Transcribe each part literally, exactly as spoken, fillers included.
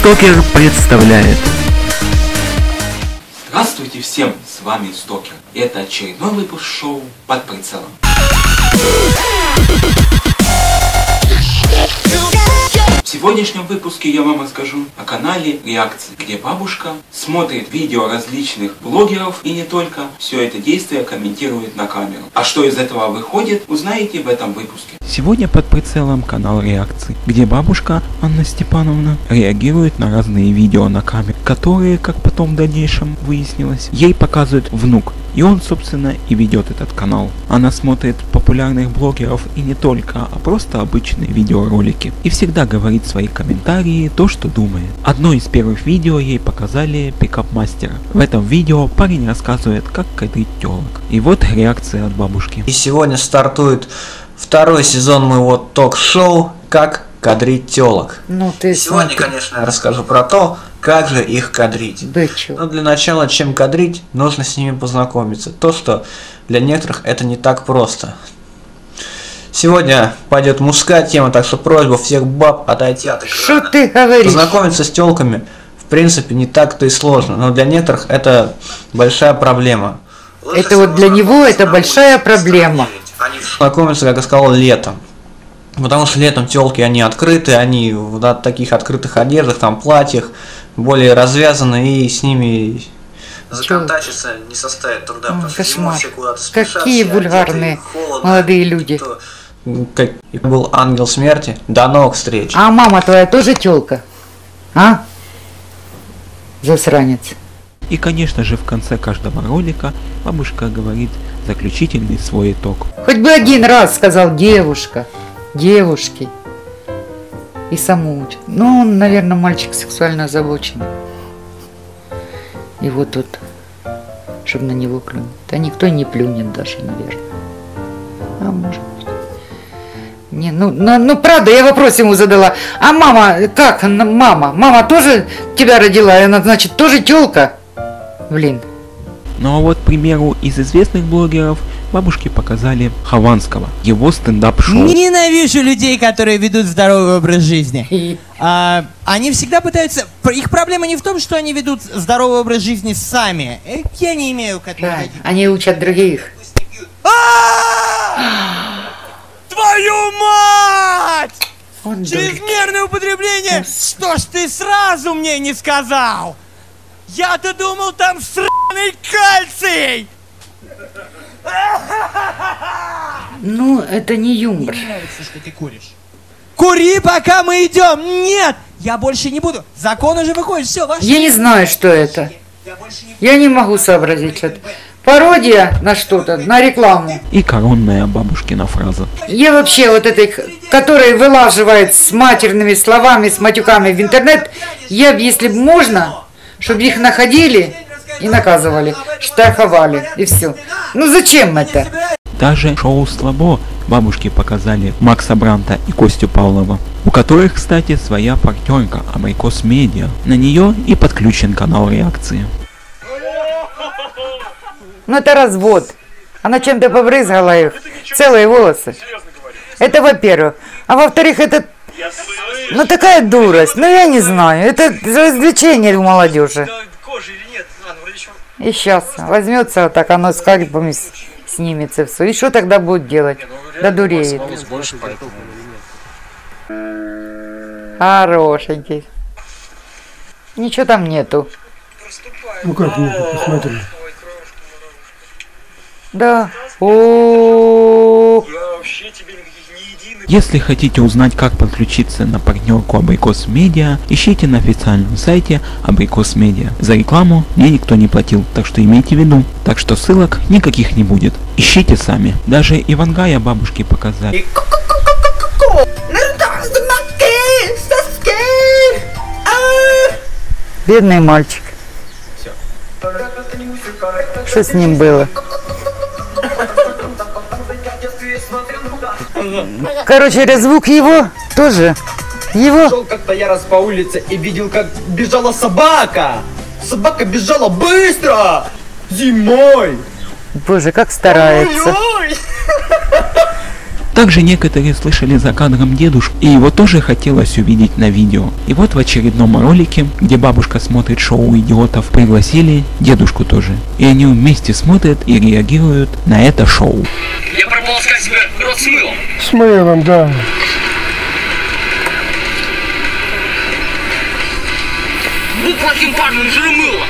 Стокер представляет. Здравствуйте всем, с вами Стокер. И это очередной выпуск шоу «Под прицелом». В сегодняшнем выпуске я вам расскажу о канале Реакции, где бабушка смотрит видео различных блогеров и не только, все это действие комментирует на камеру. А что из этого выходит, узнаете в этом выпуске. Сегодня под прицелом канал Реакции, где бабушка Анна Степановна реагирует на разные видео на камеру, которые, как потом в дальнейшем выяснилось, ей показывает внук. И он, собственно, и ведет этот канал. Она смотрит популярных блогеров и не только, а просто обычные видеоролики. И всегда говорит свои комментарии, то, что думает. Одно из первых видео ей показали пикап-мастера. В этом видео парень рассказывает, как кадрить телок. И вот реакция от бабушки. И сегодня стартует второй сезон моего ток-шоу «Как кадрить телок». Ну, ты Сегодня, смотри. конечно, я расскажу про то, как же их кадрить. Да чё? Но для начала, чем кадрить, нужно с ними познакомиться. То, что для некоторых это не так просто. Сегодня пойдет мужская тема, так что просьба всех баб отойти от экрана. Что ты говоришь? Познакомиться с телками, в принципе, не так-то и сложно, но для некоторых это большая проблема. Это вот для него это большая проблема. Они знакомятся, как я сказал, летом. Потому что летом телки, они открыты, они в да, таких открытых одеждах, там платьях, более развязаны, и с ними законтачиться не составит труда, О, потому что зимой кошмар. все куда-то спешат, Какие все вульгарные одеты, холодно, молодые люди. то, как был ангел смерти. До новых встреч. А мама твоя тоже тёлка? А? Засранец. И, конечно же, в конце каждого ролика бабушка говорит заключительный свой итог. Хоть бы один раз сказал девушка, девушки. И саму учит. Ну, он, наверное, мальчик сексуально озабоченный. И вот тут, чтобы на него плюнуть. Да никто не плюнет даже, наверное. А может быть. Не, ну, ну, ну, правда, я вопрос ему задала. А мама, как? Мама? Мама тоже тебя родила? И она, значит, тоже тёлка? Блин. Ну а вот, к примеру, из известных блогеров бабушки показали Хованского, его стендап-шоу. Ненавижу людей, которые ведут здоровый образ жизни. А, они всегда пытаются... Их проблема не в том, что они ведут здоровый образ жизни сами. Э, Я не имею к этому... Да, они учат других. Твою мать! Он дурак. Чрезмерное употребление! Что ж ты сразу мне не сказал? Я-то думал, там сраный кальций! Ну, это не юмор. Мне нравится, что ты куришь. Кури, пока мы идем! Нет! Я больше не буду. Закон уже выходит. Все, ваше... Я не знаю, что это. Я больше не... Я не могу сообразить что-то. Пародия на что-то, на рекламу. И коронная бабушкина фраза. Я вообще вот этой, который вылаживает с матерными словами, с матюками в интернет, я бы, если бы можно, чтобы их находили и наказывали, штрафовали, и все. Ну зачем это? Даже шоу «Слабо» бабушки показали Макса Бранта и Костю Павлова, у которых, кстати, своя партнерка Абрикос Медиа. На нее и подключен канал Реакции. Ну это развод. Она чем-то побрызгала их, целые волосы. Это во-первых. А во-вторых, это... Ну такая дурость, ну я не знаю. Это развлечение у молодежи. И сейчас возьмется вот так, оно скальпами с- снимется все. И что тогда будет делать? Да дуреет. Хорошенький. Ничего там нету. Ну как нет, посмотри. Да. О. Если хотите узнать, как подключиться на партнерку Абрикос Медиа, ищите на официальном сайте Абрикос Медиа. За рекламу мне никто не платил, так что имейте в виду. Так что ссылок никаких не будет. Ищите сами. Даже Ивангая бабушки показали. Бедный мальчик. Что с ним было? Короче, звук его тоже. Его. Шел как-то я раз по улице и видел, как бежала собака. Собака бежала быстро. Зимой. Боже, как старается. Ой-ой. Также некоторые слышали за кадром дедушку, и его тоже хотелось увидеть на видео. И вот в очередном ролике, где бабушка смотрит шоу идиотов, пригласили дедушку тоже. И они вместе смотрят и реагируют на это шоу. Я прополоскать себе рот с мылом. С мылом, да. Будь плохим парнем, жри мыло.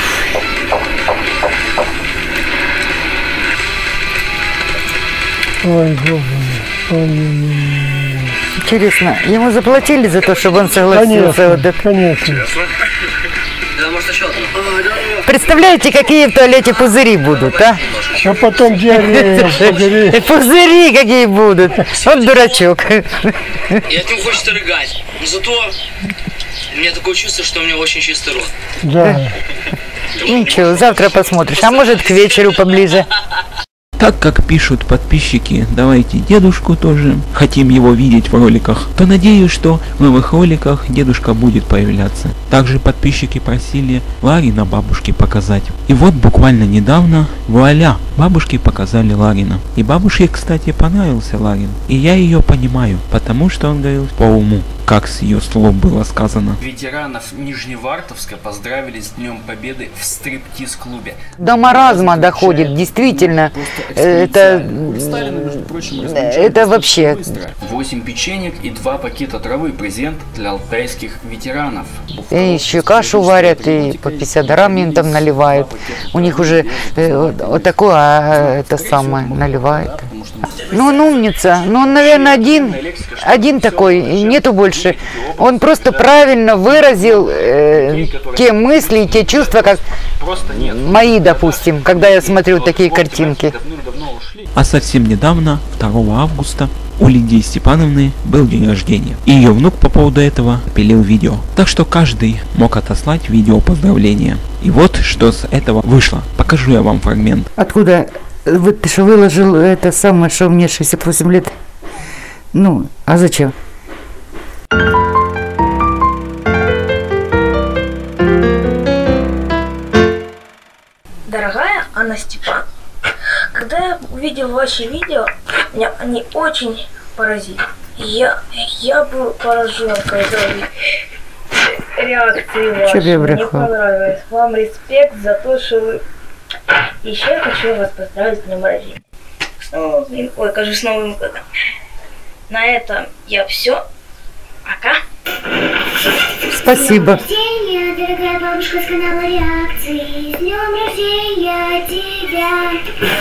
Ой, Боже. Ой, Интересно, ему заплатили за то, чтобы он согласился? конечно, Вот это? конечно. Да, может, еще одну. Представляете, какие в туалете пузыри будут, а? А потом диарея, пузыри. Пузыри какие будут. Вот дурачок. И от него хочется рыгать. Но зато у меня такое чувство, что у меня очень чистый рот. Да. Ничего, завтра посмотришь. А может, к вечеру поближе. Так как пишут подписчики, давайте дедушку тоже, хотим его видеть в роликах, то надеюсь, что в новых роликах дедушка будет появляться. Также подписчики просили Ларина бабушке показать. И вот буквально недавно, вуаля, бабушке показали Ларина. И бабушке, кстати, понравился Ларин. И я ее понимаю, потому что он говорил по уму, как с ее слов было сказано. Ветеранов Нижневартовска поздравили с Днем Победы в стриптиз-клубе. До маразма доходит, действительно. Это, это вообще... восемь печенек и два пакета травы. Презент для алтайских ветеранов. И еще кашу варят, и по пятьдесят грамм им там наливают. У них уже э, вот, вот такое, а это самое, наливает. Ну, он умница. Ну, он, наверное, один, один такой, нету больше. Он просто правильно выразил э, те мысли и те чувства, как мои, допустим, когда я смотрю такие картинки. А совсем недавно, второго августа, у Лидии Степановны был день рождения. И ее внук по поводу этого пилил видео. Так что каждый мог отослать видео поздравления. И вот что с этого вышло. Покажу я вам фрагмент. Откуда? Вот ты что выложил это самое, что мне шестьдесят восемь лет. Ну, а зачем? Дорогая Анна Степановна, когда я увидел ваши видео, меня они очень поразили. Я, я был поражен, когда реакции ваши. Мне понравилось. Вам респект за то, что вы... Еще я хочу вас поздравить с днем рождения. С новым, ой, кажется, с Новым годом. На этом я все. Пока. Спасибо. С днем рождения, дорогая бабушка с канала Реакции. С днем рождения тебя.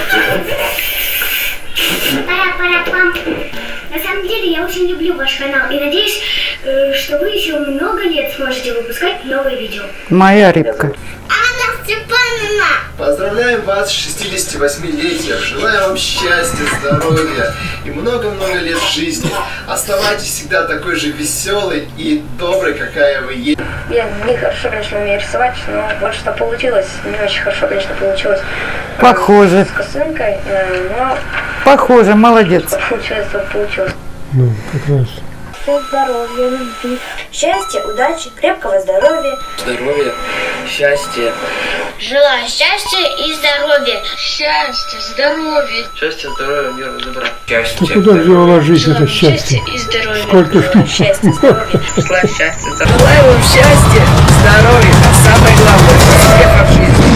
Пара-пара-пам. На самом деле я очень люблю ваш канал и надеюсь, что вы еще много лет сможете выпускать новые видео. Моя рыбка. Анна Степановна! Поздравляем вас с шестидесятивосьмилетием. Желаю вам счастья, здоровья и много-много лет жизни. Оставайтесь всегда такой же веселой и доброй, какая вы есть. Я не хорошо, конечно, умею рисовать, но вот что получилось. Не очень хорошо, конечно, получилось. Похоже. С косынкой, но... Похоже, молодец. Получилось, вот получилось. Ну, как раз. Здоровья, любви, счастья, удачи, крепкого здоровья. Здоровья, счастья. Желаю счастья и здоровья. Счастья, здоровья. Счастья, здоровья, мира, добра. Ты Счастья. куда же уложить это счастье? И здоровья. Сколько штук? Счастья, здоровья. Желаю счастья, здоровья. Желаю вам счастья, здоровья, а самое главное, успеха в жизни.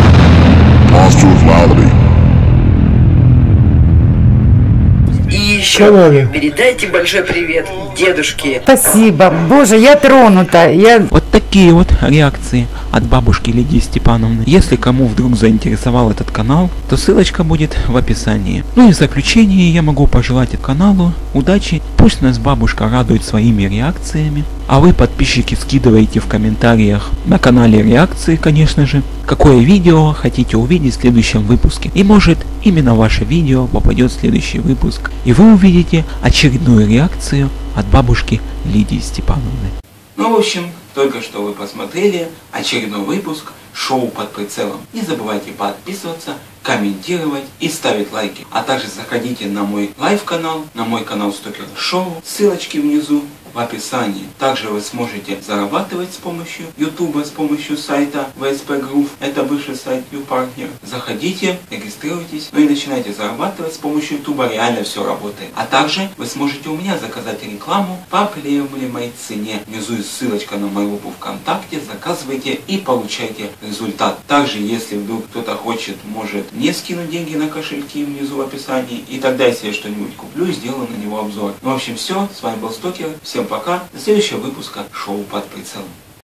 И еще Канале. передайте большой привет дедушке. Спасибо. Боже, я тронута. Я... Вот такие вот реакции от бабушки Лидии Степановны. Если кому вдруг заинтересовал этот канал, то ссылочка будет в описании. Ну и в заключение я могу пожелать каналу удачи. Пусть нас бабушка радует своими реакциями. А вы, подписчики, скидывайте в комментариях на канале реакции, конечно же, какое видео хотите увидеть в следующем выпуске. И может именно ваше видео попадет в следующий выпуск. И вы увидите очередную реакцию от бабушки Лидии Степановны. Ну, в общем, только что вы посмотрели очередной выпуск шоу под прицелом. Не забывайте подписываться, комментировать и ставить лайки. А также заходите на мой лайв-канал, на мой канал Стокер Шоу. Ссылочки внизу в описании. Также вы сможете зарабатывать с помощью ютуба, с помощью сайта ви эс пи Groove. Это бывший сайт YouPartner. Заходите, регистрируйтесь, ну и начинайте зарабатывать с помощью ютуба. Реально все работает. А также вы сможете у меня заказать рекламу по приемлемой цене. Внизу есть ссылочка на мою группу ВКонтакте. Заказывайте и получайте результат. Также, если вдруг кто-то хочет, может мне скинуть деньги на кошельки внизу в описании. И тогда, если я что-нибудь куплю, сделаю на него обзор. Ну, в общем, все. С вами был Стокер. Всем пока. До следующего выпуска шоу под прицелом.